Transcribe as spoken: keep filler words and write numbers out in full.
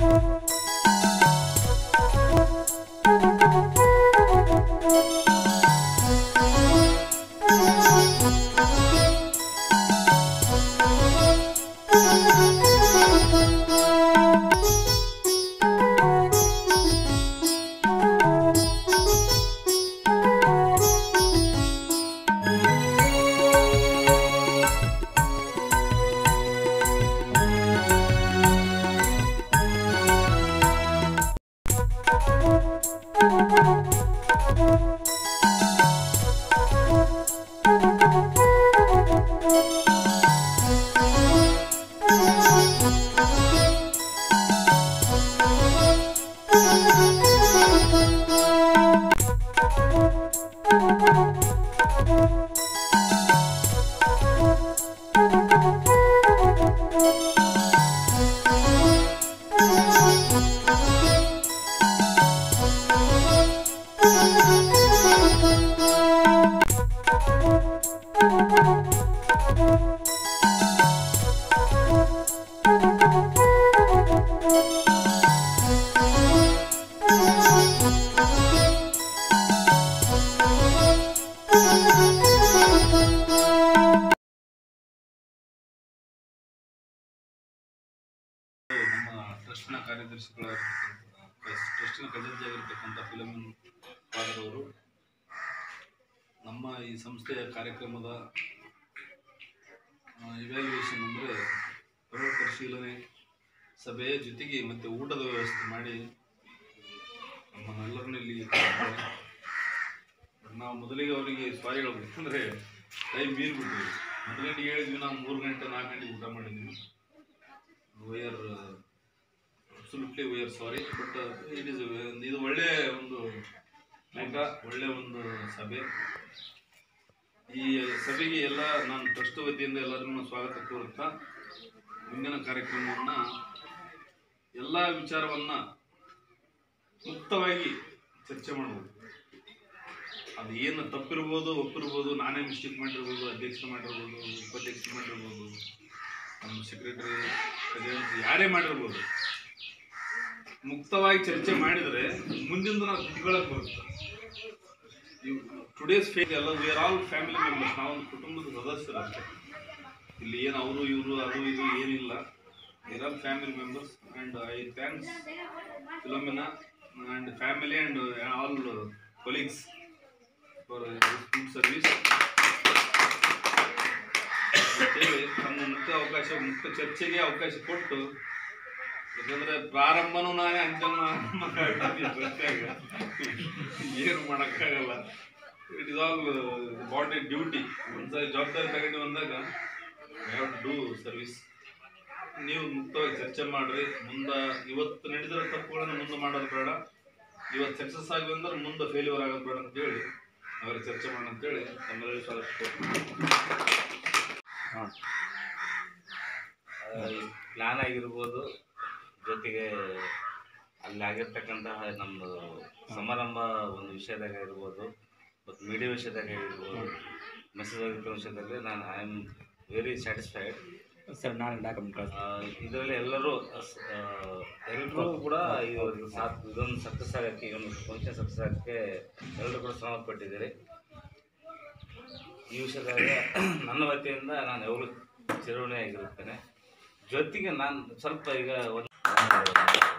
ಟ್ರಸ್ಟ್ನ ಕಾರ್ಯದರ್ಶಿಗಳಾಗಿರ್ತಕ್ಕಂಥ ಟ್ರಸ್ಟಿನ ಖಜಾಂಚಿಯಾಗಿರ್ತಕ್ಕಂಥ ಫಿಲಮಿನ್ ಫಾದರ್ ಅವರು ನಮ್ಮ ಈ ಸಂಸ್ಥೆಯ ಕಾರ್ಯಕ್ರಮದ ಇವ್ಯಾಲ್ಯೂಯೇಷನ್ ಅಂದರೆ ಪೂರ್ವ ಪರಿಶೀಲನೆ ಸಭೆಯ ಜೊತೆಗೆ ಮತ್ತು ಊಟದ ವ್ಯವಸ್ಥೆ ಮಾಡಿ ನಮ್ಮನ್ನೆಲ್ಲರನ್ನ ಇಲ್ಲಿ ನಾವು ಮೊದಲಿಗೆ ಅವರಿಗೆ ಸಾರಿ ಹೇಳ್ಬೇಕು, ಯಾಕಂದರೆ ಟೈಮ್ ಮೀರ್ಬಿಟ್ವಿ. ಮೊದಲಿಗೆ ಹೇಳಿದ್ವಿ ನಾವು ಮೂರು ಗಂಟೆ ನಾಲ್ಕು ಗಂಟೆಗೆ ಊಟ ಮಾಡಿದ್ವಿ. We are absolutely we are sorry, but it is ಇದು ಒಳ್ಳೆಯ ಒಂದು ಊಟ, ಒಳ್ಳೆಯ ಒಂದು ಸಭೆ. ಈ ಸಭೆಗೆ ಎಲ್ಲ ನಾನು ಟ್ರಸ್ಟ್ ವತಿಯಿಂದ ಎಲ್ಲರನ್ನು ಸ್ವಾಗತ ಕೋರುತ್ತಾ ಮುಂದಿನ ಕಾರ್ಯಕ್ರಮವನ್ನು ಎಲ್ಲ ವಿಚಾರವನ್ನು ಮುಕ್ತವಾಗಿ ಚರ್ಚೆ ಮಾಡ್ಬೋದು. ಅದು ಏನು ತಪ್ಪಿರ್ಬೋದು, ಒಪ್ಪಿರ್ಬೋದು, ನಾನೇ ಮಿಸ್ಟೇಕ್ ಮಾಡಿರ್ಬೋದು, ಅಧ್ಯಕ್ಷ ಮಾಡಿರ್ಬೋದು, ಉಪಾಧ್ಯಕ್ಷ ಮಾಡಿರ್ಬೋದು, ನಮ್ಮ ಸೆಕ್ರೆಟರಿ ಖಜಾಂಚಿ ಯಾರೇ ಮಾಡಿರ್ಬೋದು. ಮುಕ್ತವಾಗಿ ಚರ್ಚೆ ಮಾಡಿದರೆ ಮುಂದಿಂದ ನಾವು ತಿಳ್ಕೊಳ್ಳೋಕೆ ಬರುತ್ತೆ. ಇವು ಟುಡೇಸ್ ಫೇಸ್ ಎಲ್ಲ we are all family members, ನಾವೊಂದು ಕುಟುಂಬದ ಸದಸ್ಯರು ಅಷ್ಟೇ. ಇಲ್ಲಿ ಏನು ಅವರು ಇವರು ಅದು ಇದು ಏನಿಲ್ಲ, we are all family members. And I thanks Philomena and family and all colleagues for good service. ತಮ್ಮ ಮುಕ್ತ ಅವಕಾಶ ಮುಕ್ತ ಚರ್ಚೆಗೆ ಅವಕಾಶ ಕೊಟ್ಟು, ಯಾಕಂದರೆ ಪ್ರಾರಂಭನೂ ನಾನೇ ಅಂತ್ಯನೂ ಏನು ಮಾಡೋಕ್ಕಾಗಲ್ಲ. It is all body duty. ಒಂದ್ಸರಿ ಜವಾಬ್ದಾರಿ ತಗೊಂಡು ಬಂದಾಗ I have to do service. ನೀವು ಮುಕ್ತವಾಗಿ ಚರ್ಚೆ ಮಾಡಿರಿ. ಮುಂದೆ ಇವತ್ತು ನಡೆದಿರೋ ತಪ್ಪುಗಳನ್ನು ಮುಂದೆ ಮಾಡೋದು ಬೇಡ, ಇವತ್ತು ಸಕ್ಸಸ್ ಆಗಿ ಅಂದ್ರೆ ಮುಂದೆ ಫೇಲ್ಯೂರ್ ಆಗೋದು ಬೇಡ ಅಂತೇಳಿ ಅವ್ರಿಗೆ ಚರ್ಚೆ ಮಾಡೋಣ ಅಂತೇಳಿ ನಮ್ಮೆಲ್ಲರಿಗೂ ಸ್ವಾಗತ. ಹಾಂ, ಪ್ಲಾನ್ ಆಗಿರ್ಬೋದು, ಜೊತೆಗೆ ಅಲ್ಲಿ ಆಗಿರ್ತಕ್ಕಂತಹ ನಮ್ಮದು ಸಮಾರಂಭ ಒಂದು ವಿಷಯದಾಗ ಇರ್ಬೋದು ಮತ್ತು ಮೀಡಿಯಾ ವಿಷಯದಾಗ ಇರ್ಬೋದು, ಮೆಸೇಜ್ ಆಗಿರೋ ವಿಷಯದಲ್ಲಿ ನಾನು I am very satisfied sir. ನಾನು ಡಾಕ್ಯುಮೆಂಟ್ ಇದರಲ್ಲಿ ಎಲ್ಲರೂ ಎಲ್ಲರೂ ಕೂಡ ಇವ್ರಿಗೆ ಸಾಥ್ ಇದೊಂದು ಸಕ್ಸಸ್ ಆಗೋಕ್ಕೆ, ಈ ಒಂದು ಫಂಕ್ಷನ್ ಸಕ್ಸಸ್ ಆಗೋಕ್ಕೆ ಎಲ್ಲರೂ ಕೂಡ ಶ್ರಮ ಪಟ್ಟಿದ್ದೀರಿ. ಈ ವಿಷಯದಾಗ ನನ್ನ ವತಿಯಿಂದ ನಾನು ಯಾವಾಗಲೂ ಚಿರಋಣಿಯಾಗಿರುತ್ತೇನೆ. ಜೊತೆಗೆ ನಾನು ಸ್ವಲ್ಪ ಈಗ ಒಂದು